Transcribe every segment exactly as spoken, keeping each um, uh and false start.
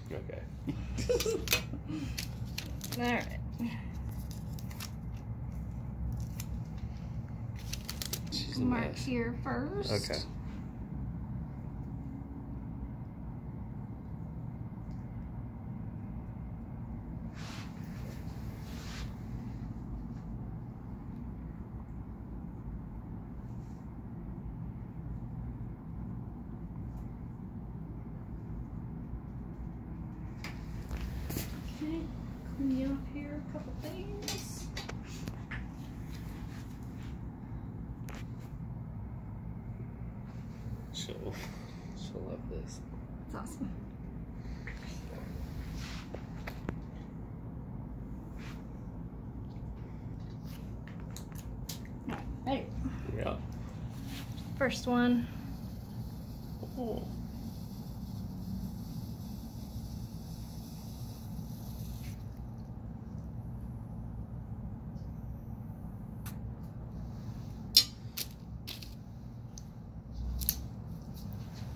Okay. All right. She's a Mark mess. here first. Okay. Okay, clean you up here a couple things. She'll, she'll love this. It's awesome. All right, ready? Yeah. First one. Oh.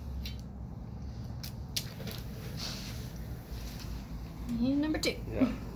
And number two. Yeah.